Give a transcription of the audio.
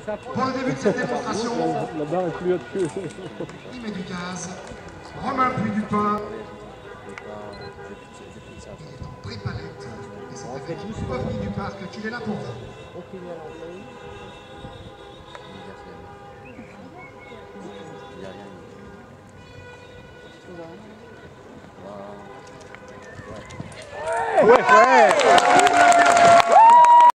Pour le début de cette démonstration, La barre est plus haute que... il met du gaz. Romain Puy du Pain. Il est en pré-palette. Et c'est avec OVNI du Parc qu'il est là pour vous. Ouais, ouais.